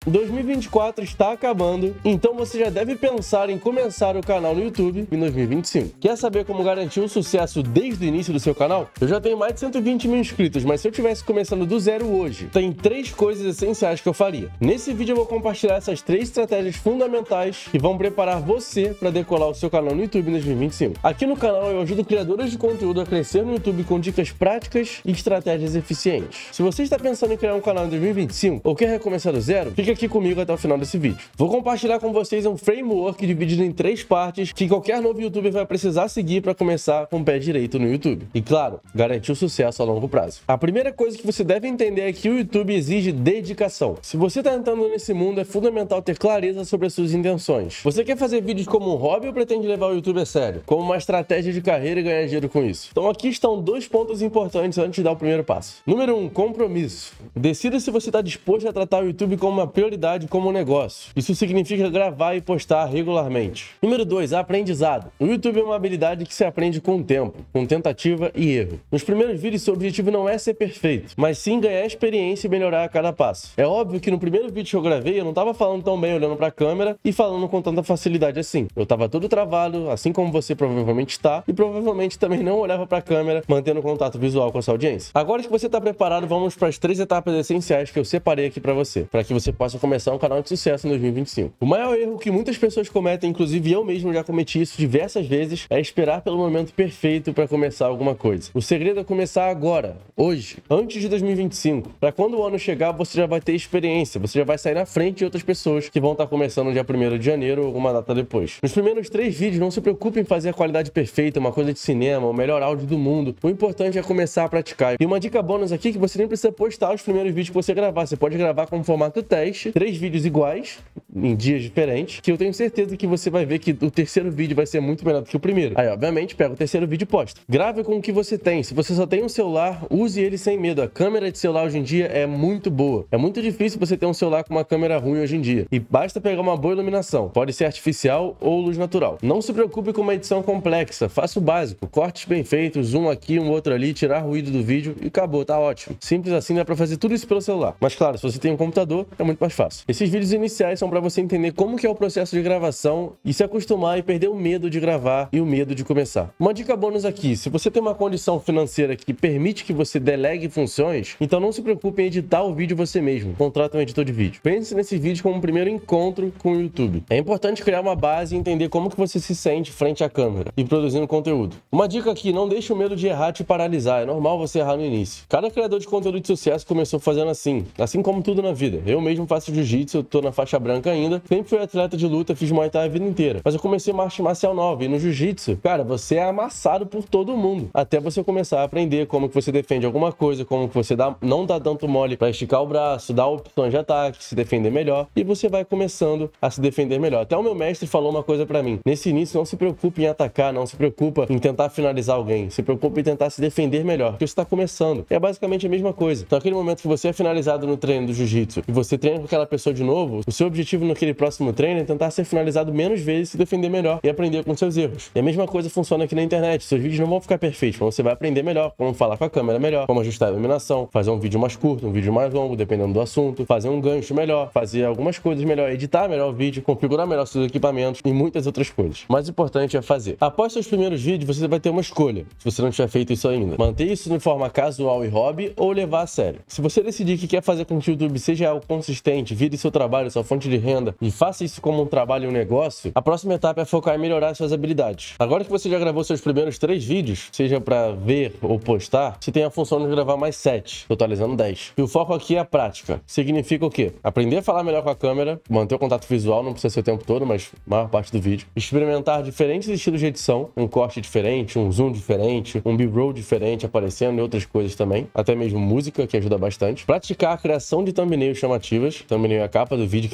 2024 está acabando, então você já deve pensar em começar o canal no YouTube em 2025. Quer saber como garantir o sucesso desde o início do seu canal? Eu já tenho mais de 120 mil inscritos, mas se eu estivesse começando do zero hoje, tem 3 coisas essenciais que eu faria. Nesse vídeo eu vou compartilhar essas 3 estratégias fundamentais que vão preparar você para decolar o seu canal no YouTube em 2025. Aqui no canal eu ajudo criadores de conteúdo a crescer no YouTube com dicas práticas e estratégias eficientes. Se você está pensando em criar um canal em 2025 ou quer recomeçar do zero, fica aqui comigo até o final desse vídeo. Vou compartilhar com vocês um framework dividido em 3 partes que qualquer novo YouTuber vai precisar seguir para começar com o pé direito no YouTube. E claro, garantir o sucesso a longo prazo. A primeira coisa que você deve entender é que o YouTube exige dedicação. Se você está entrando nesse mundo, é fundamental ter clareza sobre as suas intenções. Você quer fazer vídeos como um hobby ou pretende levar o YouTube a sério? Como uma estratégia de carreira e ganhar dinheiro com isso? Então aqui estão 2 pontos importantes antes de dar o primeiro passo. Número 1, compromisso. Decida se você está disposto a tratar o YouTube como uma prioridade, como um negócio. Isso significa gravar e postar regularmente. Número 2, aprendizado. O YouTube é uma habilidade que se aprende com o tempo, com tentativa e erro. Nos primeiros vídeos, seu objetivo não é ser perfeito, mas sim ganhar experiência e melhorar a cada passo. É óbvio que no primeiro vídeo que eu gravei, eu não estava falando tão bem olhando para a câmera e falando com tanta facilidade assim. Eu estava todo travado, assim como você provavelmente está, e provavelmente também não olhava para a câmera, mantendo contato visual com a sua audiência. Agora que você está preparado, vamos para as 3 etapas essenciais que eu separei aqui para você, para que você possa começar um canal de sucesso em 2025. O maior erro que muitas pessoas cometem, inclusive eu mesmo já cometi isso diversas vezes, é esperar pelo momento perfeito para começar alguma coisa. O segredo é começar agora, hoje, antes de 2025. Para quando o ano chegar, você já vai ter experiência, você já vai sair na frente de outras pessoas que vão estar começando no dia 1º de janeiro ou alguma data depois. Nos primeiros 3 vídeos, não se preocupe em fazer a qualidade perfeita, uma coisa de cinema, o melhor áudio do mundo. O importante é começar a praticar. E uma dica bônus aqui é que você nem precisa postar os primeiros vídeos que você gravar. Você pode gravar com formato teste, 3 vídeos iguais, em dias diferentes, que eu tenho certeza que você vai ver que o terceiro vídeo vai ser muito melhor do que o primeiro. Aí, obviamente, pega o terceiro vídeo e posta. Grave com o que você tem. Se você só tem um celular, use ele sem medo. A câmera de celular hoje em dia é muito boa. É muito difícil você ter um celular com uma câmera ruim hoje em dia. E basta pegar uma boa iluminação. Pode ser artificial ou luz natural. Não se preocupe com uma edição complexa. Faça o básico. Cortes bem feitos, um aqui, um outro ali, tirar ruído do vídeo e acabou, tá ótimo. Simples assim, dá pra fazer tudo isso pelo celular. Mas claro, se você tem um computador, é muito mais fácil. Esses vídeos iniciais são pra você entender como que é o processo de gravação e se acostumar e perder o medo de gravar e o medo de começar. Uma dica bônus aqui, se você tem uma condição financeira que permite que você delegue funções, então não se preocupe em editar o vídeo você mesmo. Contrata um editor de vídeo. Pense nesse vídeo como um primeiro encontro com o YouTube. É importante criar uma base e entender como que você se sente frente à câmera e produzindo conteúdo. Uma dica aqui, não deixe o medo de errar te paralisar. É normal você errar no início. Cada criador de conteúdo de sucesso começou fazendo assim como tudo na vida. Eu mesmo faço jiu-jitsu, eu tô na faixa branca ainda. Sempre fui atleta de luta, fiz Muay Thai a vida inteira. Mas eu comecei arte marcial nova e no jiu-jitsu, cara, você é amassado por todo mundo. Até você começar a aprender como que você defende alguma coisa, como que você não dá tanto mole pra esticar o braço, dar opções de ataque, se defender melhor. E você vai começando a se defender melhor. Até o meu mestre falou uma coisa pra mim. Nesse início, não se preocupe em atacar, não se preocupa em tentar finalizar alguém. Se preocupe em tentar se defender melhor, porque você tá começando. É basicamente a mesma coisa. Então, aquele momento que você é finalizado no treino do jiu-jitsu e você treina com aquela pessoa de novo, o seu objetivo naquele próximo treino é tentar ser finalizado menos vezes, se defender melhor e aprender com seus erros. E a mesma coisa funciona aqui na internet. Seus vídeos não vão ficar perfeitos, mas você vai aprender melhor como falar com a câmera melhor, como ajustar a iluminação, fazer um vídeo mais curto, um vídeo mais longo, dependendo do assunto, fazer um gancho melhor, fazer algumas coisas melhor, editar melhor o vídeo, configurar melhor seus equipamentos e muitas outras coisas. O mais importante é fazer. Após seus primeiros vídeos, você vai ter uma escolha, se você não tiver feito isso ainda. Manter isso de forma casual e hobby ou levar a sério. Se você decidir que quer fazer com que o YouTube seja algo consistente, vire seu trabalho, sua fonte de renda e faça isso como um trabalho e um negócio, a próxima etapa é focar em melhorar suas habilidades. Agora que você já gravou seus primeiros 3 vídeos, seja para ver ou postar, você tem a função de gravar mais 7, totalizando 10. E o foco aqui é a prática. Significa o quê? Aprender a falar melhor com a câmera, manter o contato visual, não precisa ser o tempo todo, mas a maior parte do vídeo. Experimentar diferentes estilos de edição, um corte diferente, um zoom diferente, um B-roll diferente aparecendo e outras coisas também. Até mesmo música, que ajuda bastante. Praticar a criação de thumbnails chamativas. Thumbnail é a capa do vídeo que vai chamar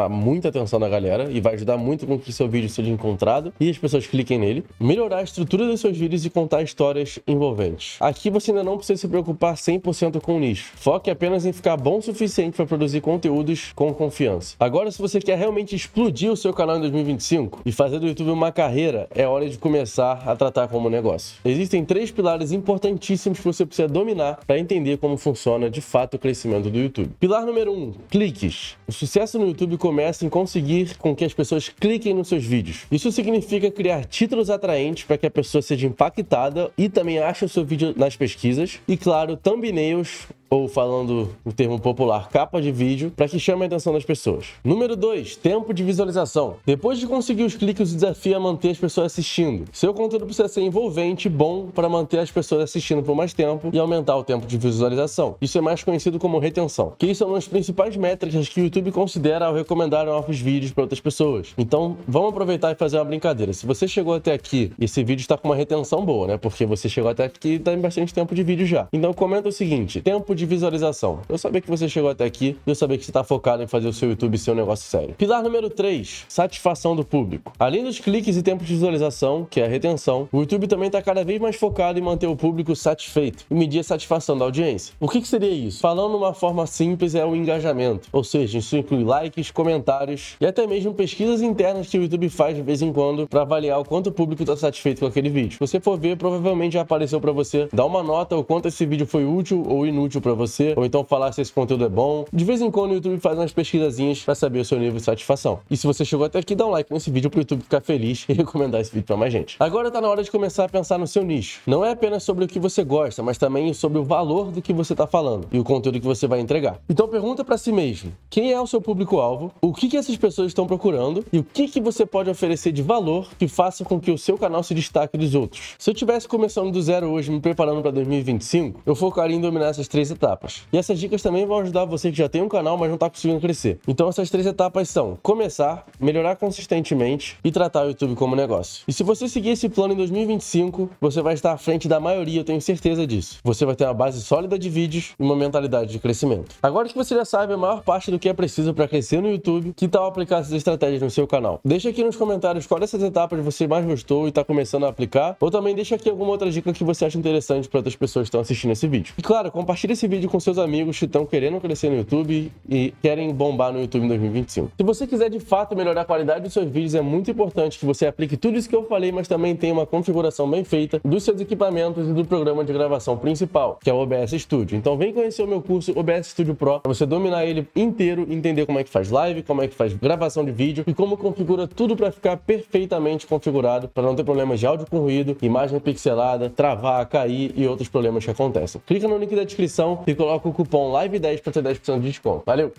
chamar muita atenção da galera e vai ajudar muito com que seu vídeo seja encontrado e as pessoas cliquem nele. Melhorar a estrutura dos seus vídeos e contar histórias envolventes. Aqui você ainda não precisa se preocupar 100% com o nicho. Foque apenas em ficar bom o suficiente para produzir conteúdos com confiança. Agora, se você quer realmente explodir o seu canal em 2025 e fazer do YouTube uma carreira, é hora de começar a tratar como negócio. Existem 3 pilares importantíssimos que você precisa dominar para entender como funciona de fato o crescimento do YouTube. Pilar número 1, cliques. O sucesso no YouTube começa em conseguir com que as pessoas cliquem nos seus vídeos. Isso significa criar títulos atraentes para que a pessoa seja impactada e também ache o seu vídeo nas pesquisas. E claro, thumbnails, ou falando no termo popular, capa de vídeo, para que chame a atenção das pessoas. Número 2, tempo de visualização. Depois de conseguir os cliques, o desafio é manter as pessoas assistindo. Seu conteúdo precisa ser envolvente e bom para manter as pessoas assistindo por mais tempo e aumentar o tempo de visualização. Isso é mais conhecido como retenção, que isso é uma das principais métricas que o YouTube considera ao recomendar novos vídeos para outras pessoas. Então, vamos aproveitar e fazer uma brincadeira. Se você chegou até aqui e esse vídeo está com uma retenção boa, né? Porque você chegou até aqui e tem bastante tempo de vídeo já. Então, comenta o seguinte: tempo de visualização. Eu sabia que você chegou até aqui e eu sabia que você está focado em fazer o seu YouTube ser um negócio sério. Pilar número 3, satisfação do público. Além dos cliques e tempo de visualização, que é a retenção, o YouTube também está cada vez mais focado em manter o público satisfeito e medir a satisfação da audiência. O que seria isso? Falando de uma forma simples, é o engajamento. Ou seja, isso inclui likes, comentários e até mesmo pesquisas internas que o YouTube faz de vez em quando para avaliar o quanto o público está satisfeito com aquele vídeo. Se você for ver, provavelmente já apareceu para você dar uma nota o quanto esse vídeo foi útil ou inútil para você, ou então falar se esse conteúdo é bom. De vez em quando o YouTube faz umas pesquisazinhas para saber o seu nível de satisfação. E se você chegou até aqui, dá um like nesse vídeo para o YouTube ficar feliz e recomendar esse vídeo para mais gente. Agora tá na hora de começar a pensar no seu nicho. Não é apenas sobre o que você gosta, mas também sobre o valor do que você está falando e o conteúdo que você vai entregar. Então pergunta para si mesmo: quem é o seu público-alvo? O que essas pessoas estão procurando? E o que você pode oferecer de valor que faça com que o seu canal se destaque dos outros? Se eu estivesse começando do zero hoje, me preparando para 2025, eu focaria em dominar essas 3 etapas. E essas dicas também vão ajudar você que já tem um canal, mas não está conseguindo crescer. Então essas 3 etapas são: começar, melhorar consistentemente e tratar o YouTube como negócio. E se você seguir esse plano em 2025, você vai estar à frente da maioria, eu tenho certeza disso. Você vai ter uma base sólida de vídeos e uma mentalidade de crescimento. Agora que você já sabe a maior parte do que é preciso para crescer no YouTube, que tal aplicar essas estratégias no seu canal? Deixa aqui nos comentários qual dessas etapas você mais gostou e está começando a aplicar, ou também deixa aqui alguma outra dica que você acha interessante para outras pessoas que estão assistindo esse vídeo. E claro, compartilha esse vídeo com seus amigos que estão querendo crescer no YouTube e querem bombar no YouTube em 2025. Se você quiser de fato melhorar a qualidade dos seus vídeos, é muito importante que você aplique tudo isso que eu falei, mas também tenha uma configuração bem feita dos seus equipamentos e do programa de gravação principal, que é o OBS Studio. Então vem conhecer o meu curso OBS Studio Pro para você dominar ele inteiro, entender como é que faz live, como é que faz gravação de vídeo e como configura tudo para ficar perfeitamente configurado, para não ter problemas de áudio com ruído, imagem pixelada, travar, cair e outros problemas que acontecem. Clica no link da descrição e coloca o cupom LIVE10 para ter 10% de desconto. Valeu!